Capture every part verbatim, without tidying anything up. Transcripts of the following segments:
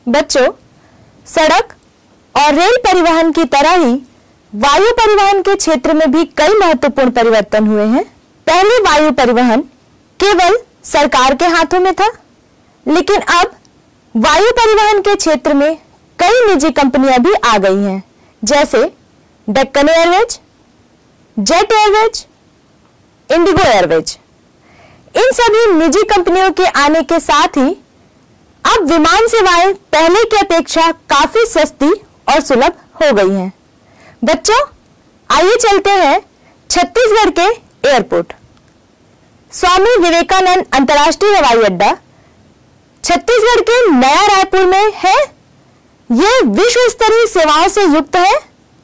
बच्चों, सड़क और रेल परिवहन की तरह ही वायु परिवहन के क्षेत्र में भी कई महत्वपूर्ण परिवर्तन हुए हैं। पहले वायु परिवहन केवल सरकार के हाथों में था, लेकिन अब वायु परिवहन के क्षेत्र में कई निजी कंपनियां भी आ गई हैं, जैसे Deccan Airways, Jet Airways, IndiGo Airways. इन सभी निजी कंपनियों के आने के साथ ही अब विमान सेवाएं पहले की अपेक्षा काफी सस्ती और सुलभ हो गई हैं। बच्चों, आइए चलते हैं छत्तीसगढ़ के एयरपोर्ट। स्वामी विवेकानंद अंतर्राष्ट्रीय हवाई अड्डा छत्तीसगढ़ के नया रायपुर में है। यह विश्व स्तरीय सेवाओं से युक्त है।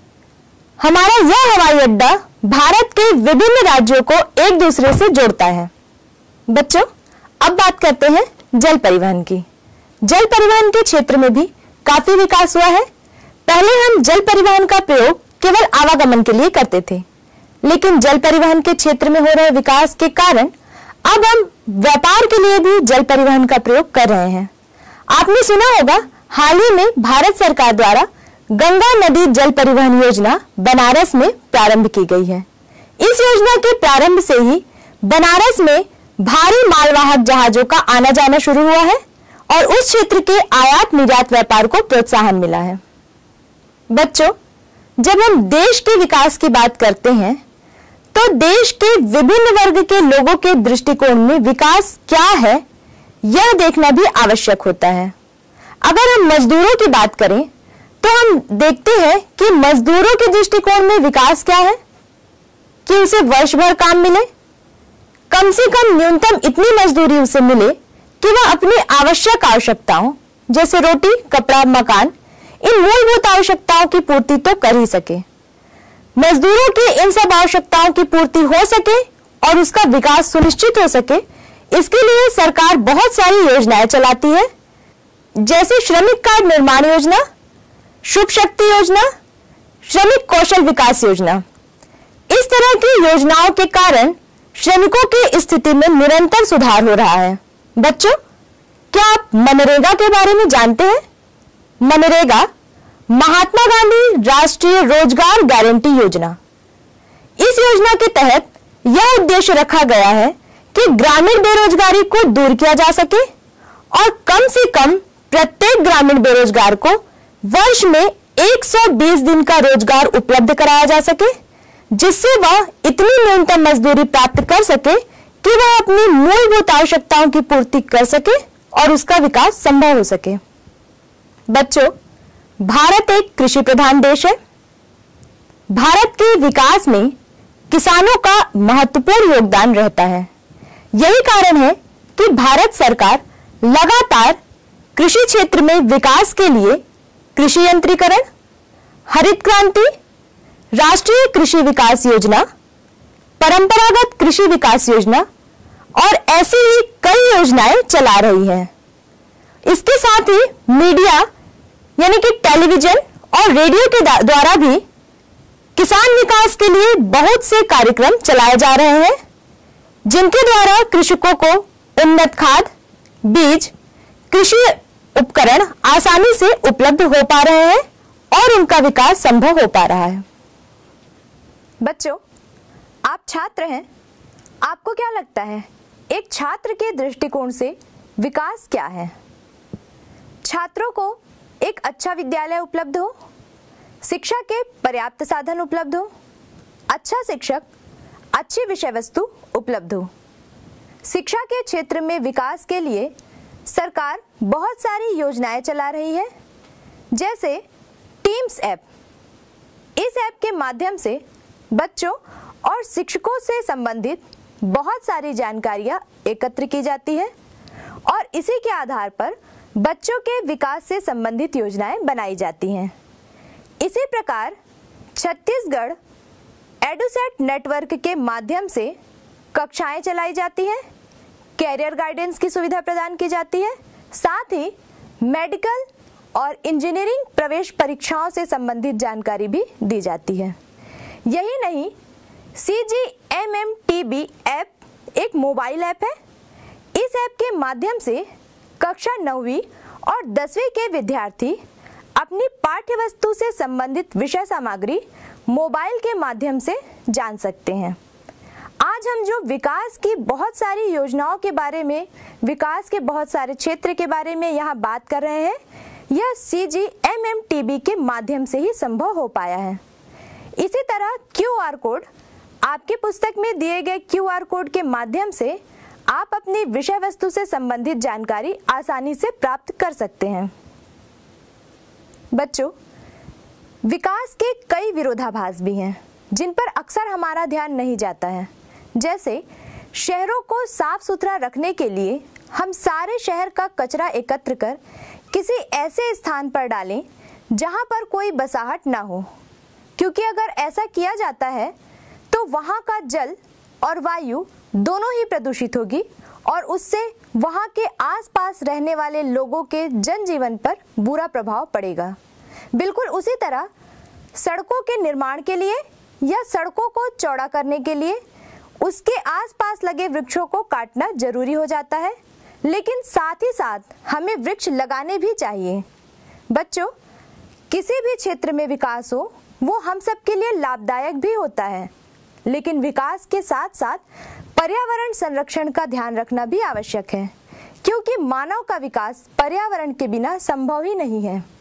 हमारा यह हवाई अड्डा भारत के विभिन्न राज्यों को एक दूसरे से जोड़ता है। बच्चों, अब बात करते हैं जल परिवहन की। जल परिवहन के क्षेत्र में भी काफी विकास हुआ है। पहले हम जल परिवहन का प्रयोग केवल आवागमन के लिए करते थे, लेकिन जल परिवहन के क्षेत्र में हो रहे विकास के कारण अब हम व्यापार के लिए भी जल परिवहन का प्रयोग कर रहे हैं। आपने सुना होगा, हाल ही में भारत सरकार द्वारा गंगा नदी जल परिवहन योजना बनारस में प्रारंभ की गई है। इस योजना के प्रारंभ से ही बनारस में भारी मालवाहक जहाजों का आना जाना शुरू हुआ है और उस क्षेत्र के आयात निर्यात व्यापार को प्रोत्साहन मिला है। बच्चों, जब हम देश के विकास की बात करते हैं तो देश के विभिन्न वर्ग के लोगों के दृष्टिकोण में विकास क्या है, यह देखना भी आवश्यक होता है। अगर हम मजदूरों की बात करें तो हम देखते हैं कि मजदूरों के दृष्टिकोण में विकास क्या है कि उसे वर्ष भर काम मिले, कम से कम न्यूनतम इतनी मजदूरी उसे मिले कि वह अपनी आवश्यक आवश्यकताओं जैसे रोटी, कपड़ा, मकान, इन मूलभूत आवश्यकताओं की पूर्ति तो कर ही सके। मजदूरों की इन सब आवश्यकताओं की पूर्ति हो सके और उसका विकास सुनिश्चित हो सके, इसके लिए सरकार बहुत सारी योजनाएं चलाती है, जैसे श्रमिक कार्ड निर्माण योजना, शुभ शक्ति योजना, श्रमिक कौशल विकास योजना। इस तरह की योजनाओं के कारण श्रमिकों की स्थिति में निरंतर सुधार हो रहा है। बच्चों, क्या आप मनरेगा के बारे में जानते हैं? मनरेगा महात्मा गांधी राष्ट्रीय रोजगार गारंटी योजना। इस योजना के तहत यह उद्देश्य रखा गया है कि ग्रामीण बेरोजगारी को दूर किया जा सके और कम से कम प्रत्येक ग्रामीण बेरोजगार को वर्ष में एक सौ बीस दिन का रोजगार उपलब्ध कराया जा सके, जिससे वह इतनी न्यूनतम मजदूरी प्राप्त कर सके कि वह अपनी मूलभूत आवश्यकताओं की पूर्ति कर सके और उसका विकास संभव हो सके। बच्चों, भारत एक कृषि प्रधान देश है। भारत के विकास में किसानों का महत्वपूर्ण योगदान रहता है। यही कारण है कि भारत सरकार लगातार कृषि क्षेत्र में विकास के लिए कृषि यंत्रीकरण, हरित क्रांति, राष्ट्रीय कृषि विकास योजना, परंपरागत कृषि विकास योजना और ऐसी ही कई योजनाएं चला रही है। इसके साथ ही मीडिया यानी कि टेलीविजन और रेडियो के द्वारा भी किसान विकास के लिए बहुत से कार्यक्रम चलाए जा रहे हैं, जिनके द्वारा कृषकों को उन्नत खाद, बीज, कृषि उपकरण आसानी से उपलब्ध हो पा रहे हैं और उनका विकास संभव हो पा रहा है। बच्चों, आप छात्र हैं, आपको क्या लगता है एक छात्र के दृष्टिकोण से विकास क्या है? छात्रों को एक अच्छा विद्यालय उपलब्ध हो, शिक्षा के पर्याप्त साधन उपलब्ध हो, अच्छा शिक्षक, अच्छी विषय वस्तु उपलब्ध हो। शिक्षा के क्षेत्र में विकास के लिए सरकार बहुत सारी योजनाएं चला रही है, जैसे टीम्स ऐप। इस ऐप के माध्यम से बच्चों और शिक्षकों से संबंधित बहुत सारी जानकारियां एकत्र की जाती है और इसी के आधार पर बच्चों के विकास से संबंधित योजनाएं बनाई जाती हैं। इसी प्रकार छत्तीसगढ़ एडुसेट नेटवर्क के माध्यम से कक्षाएं चलाई जाती हैं, कैरियर गाइडेंस की सुविधा प्रदान की जाती है, साथ ही मेडिकल और इंजीनियरिंग प्रवेश परीक्षाओं से संबंधित जानकारी भी दी जाती है। यही नहीं, C G M M T B app एक मोबाइल ऐप है। इस ऐप के माध्यम से कक्षा नौवीं और दसवीं के विद्यार्थी अपनी पाठ्य वस्तु से संबंधित विषय सामग्री मोबाइल के माध्यम से जान सकते हैं। आज हम जो विकास की बहुत सारी योजनाओं के बारे में, विकास के बहुत सारे क्षेत्र के बारे में यहाँ बात कर रहे हैं, यह C G M M T B के माध्यम से ही संभव हो पाया है। इसी तरह क्यू आर कोड, आपकी पुस्तक में दिए गए क्यू आर कोड के माध्यम से आप अपनी विषय वस्तु से संबंधित जानकारी आसानी से प्राप्त कर सकते हैं। बच्चों, विकास के कई विरोधाभास भी हैं जिन पर अक्सर हमारा ध्यान नहीं जाता है। जैसे शहरों को साफ सुथरा रखने के लिए हम सारे शहर का कचरा एकत्र कर किसी ऐसे स्थान पर डालें जहां पर कोई बसाहट ना हो, क्योंकि अगर ऐसा किया जाता है तो वहां का जल और वायु दोनों ही प्रदूषित होगी और उससे वहां के आसपास रहने वाले लोगों के जनजीवन पर बुरा प्रभाव पड़ेगा। बिल्कुल उसी तरह सड़कों के निर्माण के लिए या सड़कों को चौड़ा करने के लिए उसके आसपास लगे वृक्षों को काटना जरूरी हो जाता है, लेकिन साथ ही साथ हमें वृक्ष लगाने भी चाहिए। बच्चों, किसी भी क्षेत्र में विकास हो वो हम सब के लिए लाभदायक भी होता है, लेकिन विकास के साथ साथ पर्यावरण संरक्षण का ध्यान रखना भी आवश्यक है, क्योंकि मानव का विकास पर्यावरण के बिना संभव ही नहीं है।